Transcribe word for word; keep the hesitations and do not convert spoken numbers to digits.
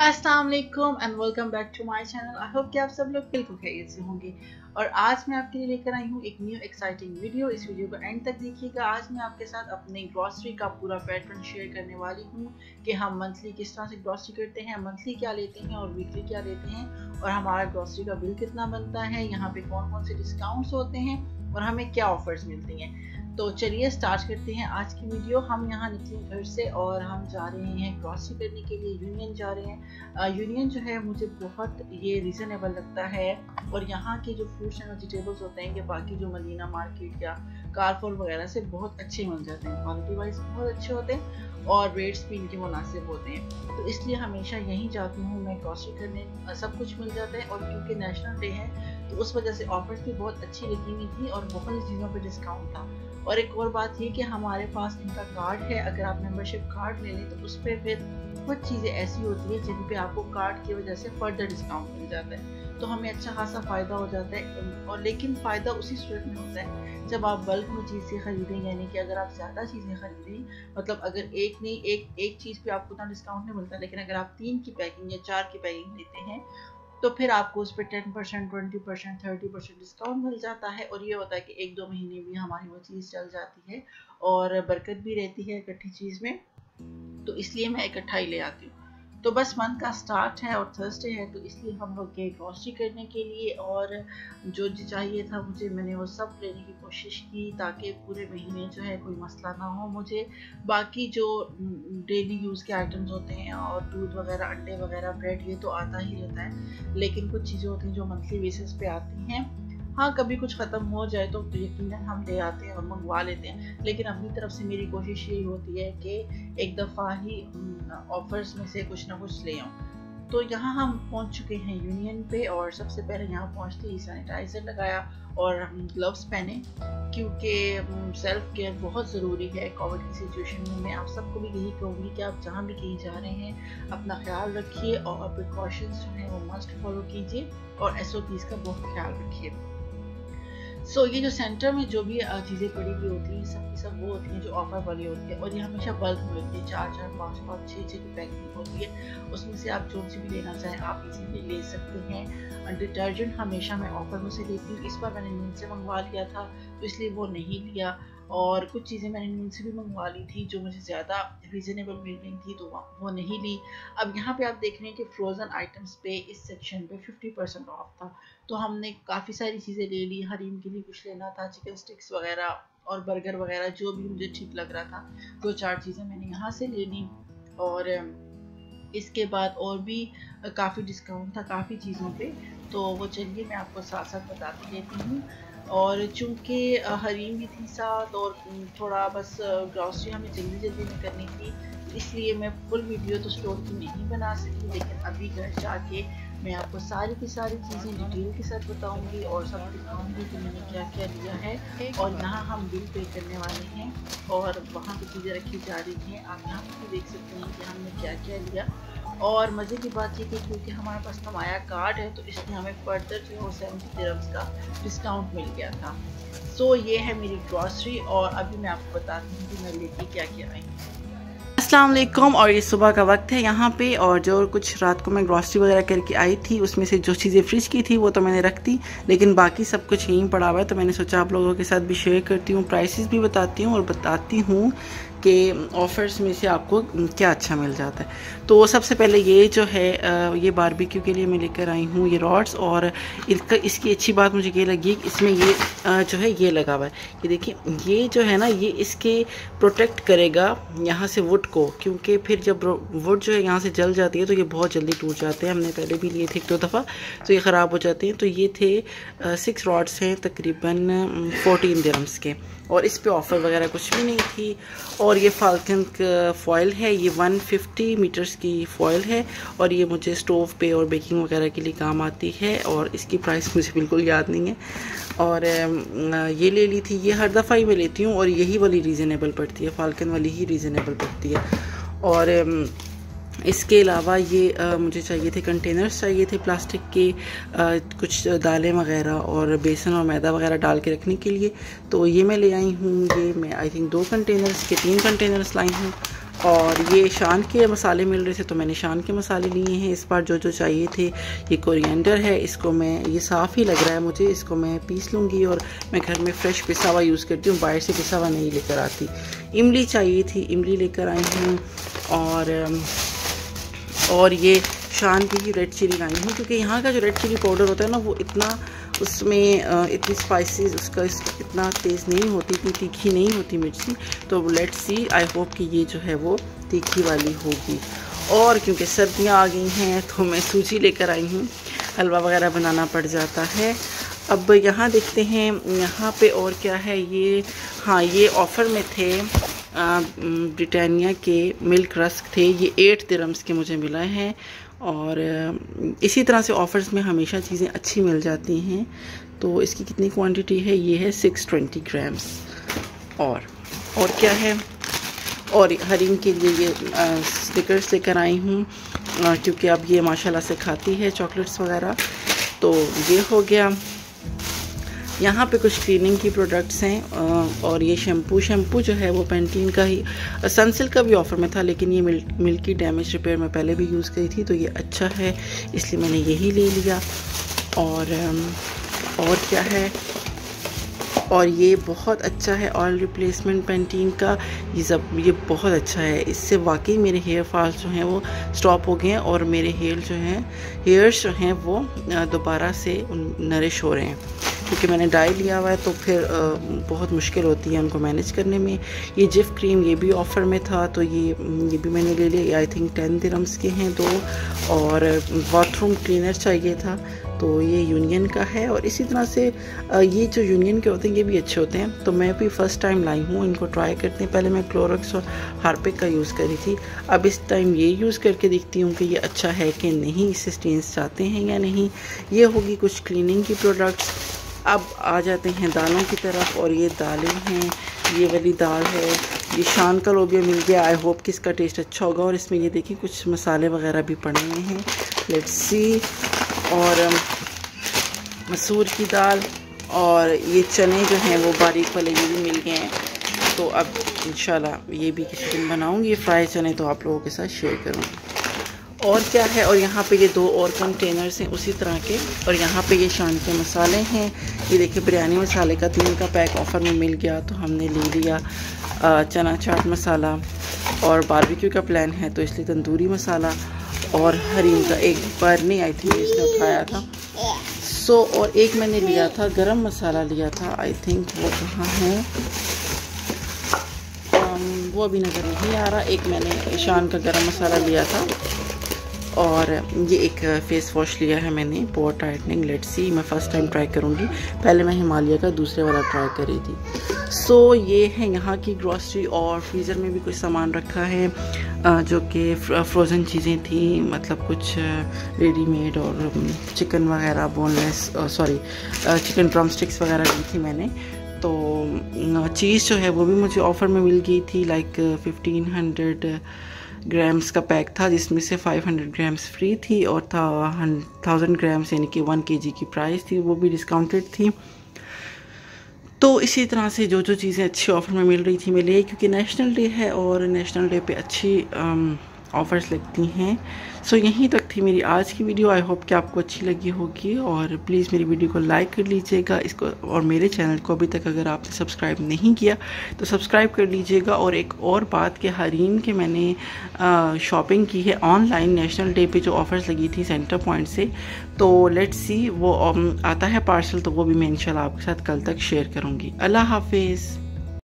अस्सलाम वालेकुम and welcome back to my channel. I hope कि आप सब लोग बिल्कुल खैरियत से होंगे और आज मैं आपके लिए लेकर आई हूँ एक न्यू एक्साइटिंग वीडियो। इस वीडियो को एंड तक देखिएगा। आज मैं आपके साथ अपनी ग्रॉसरी का पूरा पैटर्न शेयर करने वाली हूँ कि हम मंथली किस तरह से ग्रॉसरी करते हैं, मंथली क्या लेते हैं और वीकली क्या लेते हैं, और हमारा ग्रॉसरी का बिल कितना बनता है, यहाँ पे कौन कौन से डिस्काउंट्स होते हैं और हमें क्या ऑफर्स मिलती हैं। तो चलिए स्टार्ट करते हैं आज की वीडियो। हम यहाँ निकले घर से और हम जा रहे हैं ग्रॉसरी करने के लिए, यूनियन जा रहे हैं। यूनियन जो है मुझे बहुत ये रीज़नेबल लगता है और यहाँ के जो फ्रूट्स एंड वेजिटेबल्स होते हैं कि बाकी जो मदीना मार्केट या कारफोर वगैरह से बहुत अच्छे मिल जाते हैं, क्वालिटी वाइज बहुत अच्छे होते हैं और रेट्स भी इनके मुनासिब होते हैं। तो इसलिए हमेशा यहीं जाती हूँ मैं ग्रॉसरी करने, सब कुछ मिल जाता है। और क्योंकि नेशनल डे है तो उस वजह से ऑफर्स भी बहुत अच्छी लगी हुई थी और बहुत चीज़ों पर डिस्काउंट था। और एक और बात ये कि हमारे पास इनका कार्ड है, अगर आप मेंबरशिप कार्ड ले लें तो उस पर फिर कुछ चीज़ें ऐसी होती है जिन पे आपको कार्ड की वजह से फर्दर डिस्काउंट मिल जाता है, तो हमें अच्छा खासा फ़ायदा हो जाता है। और लेकिन फ़ायदा उसी सूरत में होता है जब आप बल्क में चीज़ें खरीदें, यानी कि अगर आप ज़्यादा चीज़ें खरीदें, मतलब अगर एक नहीं एक एक चीज़ पे आपको उतना डिस्काउंट नहीं मिलता, लेकिन अगर आप तीन की पैकिंग या चार की पैकिंग लेते हैं तो फिर आपको उस पर ten percent twenty percent thirty percent discount मिल जाता है। और ये होता है कि एक दो महीने भी हमारी वो चीज़ चल जाती है और बरकत भी रहती है इकट्ठी चीज़ में, तो इसलिए मैं इकट्ठा ही ले आती हूँ। तो बस मंथ का स्टार्ट है और थर्सडे है, तो इसलिए हम लोग गए ग्रॉसरी करने के लिए और जो जो चाहिए था मुझे, मैंने वो सब लेने की कोशिश की ताकि पूरे महीने जो है कोई मसला ना हो मुझे। बाकी जो डेली यूज़ के आइटम्स होते हैं और दूध वगैरह, अंडे वगैरह, ब्रेड, ये तो आता ही रहता है, लेकिन कुछ चीज़ें होती हैं जो मंथली बेसिस पे आती हैं। हाँ, कभी कुछ ख़त्म हो जाए तो यकीनन हम ले आते हैं और मंगवा लेते हैं, लेकिन अपनी तरफ से मेरी कोशिश यही होती है कि एक दफ़ा ही ऑफर्स में से कुछ ना कुछ ले आऊँ। तो यहाँ हम पहुँच चुके हैं यूनियन पे और सबसे पहले यहाँ पहुँचते ही सैनिटाइज़र लगाया और ग्लव्स पहने, क्योंकि सेल्फ केयर बहुत ज़रूरी है कोविड की सिचुएशन में। मैं आप सबको भी यही कहूँगी कि आप जहाँ भी कहीं जा रहे हैं अपना ख्याल रखिए और प्रिकॉशंस जो हैं वो मस्ट फॉलो कीजिए और एस ओ पीज़ का बहुत ख्याल रखिए। सो so, ये जो सेंटर में जो भी चीज़ें पड़ी हुई होती हैं सब की सब वो होती हैं जो ऑफर वाली होती है और ये हमेशा बल्क में होती है, चार चार पाँच पाँच छः छः की पैकिंग होती है। उसमें से आप जो सी भी लेना चाहें आप इजीली ले सकते हैं। डिटर्जेंट हमेशा मैं ऑफर में से लेती हूँ, इस बार मैंने नींद से मंगवा लिया था तो इसलिए वो नहीं लिया, और कुछ चीज़ें मैंने नींद से भी मंगवा ली थी जो मुझे ज़्यादा रीज़नेबल मिल रही थी तो वो नहीं ली। अब यहाँ पे आप देख रहे हैं कि फ्रोज़न आइटम्स पे इस सेक्शन पे फिफ्टी परसेंट ऑफ था, तो हमने काफ़ी सारी चीज़ें ले ली। हरीम के लिए कुछ लेना था, चिकन स्टिक्स वगैरह और बर्गर वगैरह जो भी मुझे ठीक लग रहा था, दो चार चीज़ें मैंने यहाँ से ले ली। और इसके बाद और भी काफ़ी डिस्काउंट था काफ़ी चीज़ों पे, तो वो चलिए मैं आपको साथ साथ बताती रहती हूँ। और चूँकि हरीम भी थी साथ और थोड़ा बस ग्रॉसरी हमें जल्दी जल्दी में करनी थी, इसलिए मैं फुल वीडियो तो स्टोर की नहीं बना सकी, लेकिन अभी घर जाके मैं आपको सारी की सारी चीज़ें डिटेल के साथ बताऊंगी और सब दिखाऊंगी कि मैंने क्या क्या लिया है। और यहाँ हम बिल पे करने वाले हैं और वहाँ पे चीज़ें रखी जा रही हैं, आप यहाँ पर भी देख सकते हैं कि हमने क्या क्या लिया। और मज़े की बात ये कि क्योंकि हमारे पास नमाया कार्ड है तो इसलिए हमें फर्दर जो है सेवेंटी दिरहम्स का डिस्काउंट मिल गया था। सो ये है मेरी ग्रॉसरी और अभी मैं आपको बताती हूँ कि मैं लेके क्या क्या आई। अस्सलाम वालेकुम, और ये सुबह का वक्त है यहाँ पे, और जो कुछ रात को मैं ग्रॉसरी वगैरह करके आई थी उसमें से जो चीज़ें फ्रिज की थी वो तो मैंने रख दी, लेकिन बाकी सब कुछ यहीं पड़ा हुआ है, तो मैंने सोचा आप लोगों के साथ भी शेयर करती हूँ, प्राइसेस भी बताती हूँ और बताती हूँ कि ऑफ़र्स में से आपको क्या अच्छा मिल जाता है। तो सबसे पहले ये जो है ये बारबेक्यू के लिए मैं लेकर आई हूँ ये रॉड्स, और इसका इसकी अच्छी बात मुझे ये लगी कि इसमें ये जो है ये लगा हुआ है, ये देखिए ये जो है ना ये इसके प्रोटेक्ट करेगा यहाँ से वुड को, क्योंकि फिर जब वुड जो है यहाँ से जल जाती है तो ये बहुत जल्दी टूट जाते हैं। हमने पहले भी लिए थे एक दो दफ़ा तो ये ख़राब हो जाते हैं। तो ये थे सिक्स रॉड्स हैं तकरीबन फोर्टीन दिरहम्स के, और इस पे ऑफ़र वगैरह कुछ भी नहीं थी। और ये फाल्कन का फॉयल है, ये वन फिफ्टी मीटर्स की फॉयल है और ये मुझे स्टोव पे और बेकिंग वगैरह के लिए काम आती है, और इसकी प्राइस मुझे बिल्कुल याद नहीं है। और ये ले ली थी, ये हर दफ़ा ही मैं लेती हूँ और यही वाली रीज़नेबल पड़ती है, फाल्कन वाली ही रीज़नेबल पड़ती है। और इसके अलावा ये आ, मुझे चाहिए थे कंटेनर्स चाहिए थे प्लास्टिक के, आ, कुछ दालें वगैरह और बेसन और मैदा वगैरह डाल के रखने के लिए, तो ये मैं ले आई हूँ। ये मैं आई थिंक दो कंटेनर्स के तीन कंटेनर्स लाई हूँ। और ये शान के मसाले मिल रहे थे तो मैंने शान के मसाले लिए हैं इस बार जो जो चाहिए थे। ये कोरिएंडर है, इसको मैं, ये साफ़ ही लग रहा है मुझे, इसको मैं पीस लूँगी और मैं घर में फ़्रेश पिसा हुआ यूज़ करती हूँ, बाहर से पिसा हुआ नहीं लेकर आती। इमली चाहिए थी, इमली लेकर आई हूँ। और और ये शान की ही रेड चिली लाई हूँ, क्योंकि यहाँ का जो रेड चिली पाउडर होता है ना वो इतना, उसमें इतनी स्पाइसेस उसका इतना तेज़ नहीं होती, इतनी तीखी नहीं होती मिर्ची। तो लेट्स सी, आई होप कि ये जो है वो तीखी वाली होगी। और क्योंकि सर्दियाँ आ गई हैं तो मैं सूजी लेकर आई हूँ, हलवा वगैरह बनाना पड़ जाता है। अब यहाँ देखते हैं यहाँ पे और क्या है। ये हाँ, ये ऑफ़र में थे, ब्रिटानिया के मिल्क रस्क थे, ये एट दिरहम्स के मुझे मिला है। और इसी तरह से ऑफ़र्स में हमेशा चीज़ें अच्छी मिल जाती हैं। तो इसकी कितनी क्वांटिटी है, ये है सिक्स ट्वेंटी ग्राम्स। और और क्या है, और हरीम के लिए ये स्टिकर्स लेकर आई हूँ, क्योंकि अब ये माशाल्लाह से खाती है चॉकलेट्स वगैरह। तो ये हो गया। यहाँ पे कुछ क्लीनिंग की प्रोडक्ट्स हैं। और ये शैम्पू शैम्पू जो है वो पैंटीन का ही, सनसिल्क का भी ऑफ़र में था, लेकिन ये मिल, मिल्की डैमेज रिपेयर में पहले भी यूज़ करी थी तो ये अच्छा है, इसलिए मैंने यही ले लिया। और और क्या है, और ये बहुत अच्छा है ऑयल रिप्लेसमेंट पैंटीन का, ये सब ये बहुत अच्छा है। इससे वाकई मेरे हेयर फॉल्स जो हैं वो स्टॉप हो गए हैं और मेरे हेयर जो हैं हेयर्स जो हैं वो दोबारा से नरिश हो रहे हैं, क्योंकि मैंने डाई लिया हुआ है तो फिर बहुत मुश्किल होती है उनको मैनेज करने में। ये जिफ क्रीम, ये भी ऑफ़र में था तो ये ये भी मैंने ले लिया। आई थिंक टेन दिरहम्स के हैं दो। और बाथरूम क्लीनर चाहिए था तो ये यूनियन का है। और इसी तरह से ये जो यूनियन के होते हैं ये भी अच्छे होते हैं, तो मैं भी फ़र्स्ट टाइम लाई हूँ, इनको ट्राई करते हैं। पहले मैं क्लोरोक्स और हार्पिक का यूज़ करी थी, अब इस टाइम ये यूज़ करके देखती हूँ कि ये अच्छा है कि नहीं, इससे स्टेन्स जाते हैं या नहीं। ये होगी कुछ क्लीनिंग की प्रोडक्ट्स। अब आ जाते हैं दालों की तरफ, और ये दालें हैं, ये वाली दाल है, ये शान का लोबिया मिल गया। आई होप कि इसका टेस्ट अच्छा होगा। और इसमें ये देखिए कुछ मसाले वगैरह भी पड़े हुए हैं, लेट्स सी। और मसूर की दाल, और ये चने जो हैं वो बारीक वाले ये भी मिल गए हैं। तो अब इंशाल्लाह ये भी किसी दिन बनाऊंगी फ्राई चने, तो आप लोगों के साथ शेयर करूँगी। और क्या है, और यहाँ पे ये दो और कंटेनर्स हैं उसी तरह के। और यहाँ पे ये शान के मसाले हैं, ये देखिए बिरयानी मसाले का तीन का पैक ऑफ़र में मिल गया तो हमने ले लिया। चना चाट मसाला, और बारबेक्यू का प्लान है तो इसलिए तंदूरी मसाला, और हरीम का एक बार नहीं, आई थिंक इसने उठाया था सो। और एक मैंने लिया था गरम मसाला लिया था, आई थिंक वो कहाँ है, um, वो अभी नज़र नहीं आ रहा। एक मैंने शान का गरम मसाला लिया था, और ये एक फ़ेस वॉश लिया है मैंने, पोर टाइटनिंग। लेट्स सी, मैं फ़र्स्ट टाइम ट्राई करूँगी, पहले मैं हिमालय का दूसरे वाला ट्राई करी थी। सो so, ये है यहाँ की ग्रॉसरी। और फ्रीज़र में भी कुछ सामान रखा है जो कि फ्रोज़न चीज़ें थी, मतलब कुछ रेडीमेड, और चिकन वगैरह boneless, sorry chicken drumsticks वगैरह ली थी मैंने। तो चीज़ जो है वो भी मुझे ऑफ़र में मिल गई थी, लाइक फिफ्टीन हंड्रेड ग्राम्स का पैक था, जिसमें से फाइव हंड्रेड ग्राम्स फ्री थी, और था थाउजेंड ग्राम्स यानी कि वन केजी की प्राइस थी, वो भी डिस्काउंटेड थी। तो इसी तरह से जो जो चीज़ें अच्छी ऑफ़र में मिल रही थी मैं ले, क्योंकि नेशनल डे है और नेशनल डे पे अच्छी ऑफ़र्स लगती हैं। सो यहीं तक थी मेरी आज की वीडियो। आई होप कि आपको अच्छी लगी होगी, और प्लीज़ मेरी वीडियो को लाइक कर लीजिएगा इसको, और मेरे चैनल को अभी तक अगर आपने सब्सक्राइब नहीं किया तो सब्सक्राइब कर लीजिएगा। और एक और बात कि हरीम के मैंने शॉपिंग की है ऑनलाइन, नेशनल डे पे जो ऑफ़र्स लगी थी सेंटर पॉइंट से, तो लेट्स सी वो आता है पार्सल, तो वो भी मैं इंशाल्लाह आपके साथ कल तक शेयर करूँगी। अल्लाह हाफिज़।